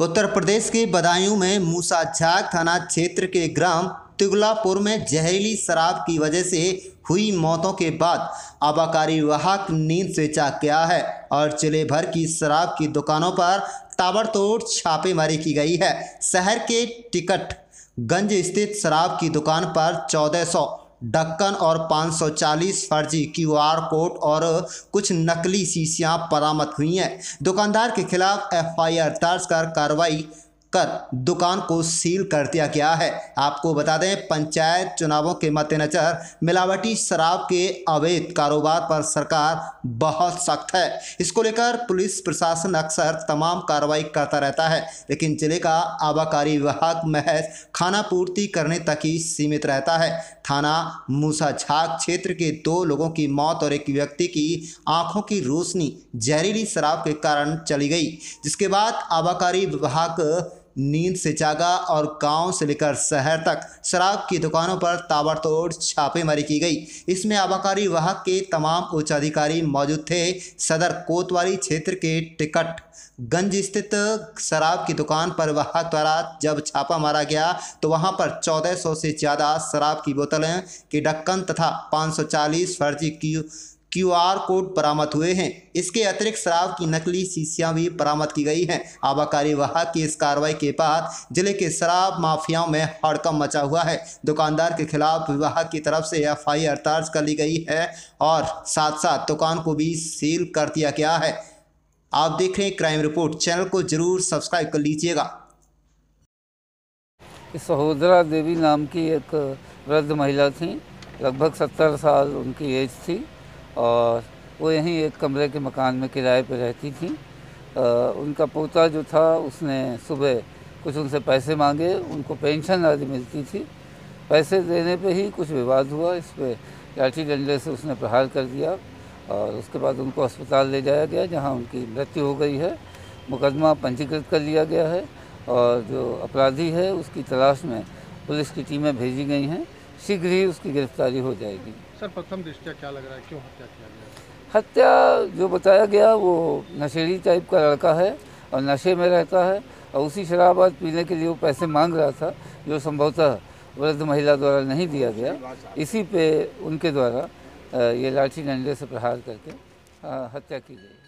उत्तर प्रदेश के बदायूं में मूसाझाक थाना क्षेत्र के ग्राम तिगुलापुर में जहरीली शराब की वजह से हुई मौतों के बाद आबकारी विभाग नींद से जाग गया है और जिले भर की शराब की दुकानों पर ताबड़तोड़ छापेमारी की गई है। शहर के टिकटगंज स्थित शराब की दुकान पर 1400 ढक्कन और 540 फर्जी QR कोड और कुछ नकली शीशियां बरामद हुई हैं। दुकानदार के खिलाफ FIR दर्ज कर कार्रवाई कर दुकान को सील कर दिया गया है। आपको बता दें, पंचायत चुनावों के मद्देनजर मिलावटी शराब के अवैध कारोबार पर सरकार बहुत सख्त है। इसको लेकर पुलिस प्रशासन अक्सर तमाम कार्रवाई करता रहता है, लेकिन जिले का आबकारी विभाग महज खाना पूर्ति करने तक ही सीमित रहता है। थाना मूसाझाक क्षेत्र के 2 लोगों की मौत और एक व्यक्ति की आंखों की रोशनी जहरीली शराब के कारण चली गई, जिसके बाद आबकारी विभाग नींद से जागा और गांव से लेकर शहर तक शराब की दुकानों पर ताबड़तोड़ छापेमारी की गई। इसमें आबकारी विभाग के तमाम उच्च अधिकारी मौजूद थे। सदर कोतवाली क्षेत्र के टिकटगंज स्थित शराब की दुकान पर विभाग द्वारा जब छापा मारा गया तो वहां पर 1400 से ज़्यादा शराब की बोतलें के ढक्कन तथा 540 फर्जी QR कोड बरामद हुए हैं। इसके अतिरिक्त शराब की नकली शीशियां भी बरामद की गई हैं। आबकारी विभाग की इस कार्रवाई के बाद जिले के शराब माफियाओं में हड़कंप मचा हुआ है। दुकानदार के खिलाफ विभाग की तरफ से FIR दर्ज कर ली गई है और साथ साथ दुकान को भी सील कर दिया गया है। आप देख रहे हैं क्राइम रिपोर्ट, चैनल को जरूर सब्सक्राइब कर लीजिएगा। सहोदरा देवी नाम की एक वृद्ध महिला थी, लगभग 70 साल उनकी एज थी और वो यहीं एक कमरे के मकान में किराए पर रहती थी। उनका पोता जो था उसने सुबह कुछ उनसे पैसे मांगे, उनको पेंशन आदि मिलती थी। पैसे देने पे ही कुछ विवाद हुआ, इस पर लाठी डंडे से उसने प्रहार कर दिया और उसके बाद उनको अस्पताल ले जाया गया, जहां उनकी मृत्यु हो गई है। मुकदमा पंजीकृत कर लिया गया है और जो अपराधी है उसकी तलाश में पुलिस की टीमें भेजी गई हैं। शीघ्र ही उसकी गिरफ्तारी हो जाएगी। सर, प्रथम दृष्टया क्या लग रहा है, क्यों हत्या किया गया? हत्या जो बताया गया वो नशेड़ी टाइप का लड़का है और नशे में रहता है और उसी शराब पीने के लिए वो पैसे मांग रहा था, जो संभवतः वृद्ध महिला द्वारा नहीं दिया गया। इसी पे उनके द्वारा ये लाठी डंडे से प्रहार करके हत्या की गई।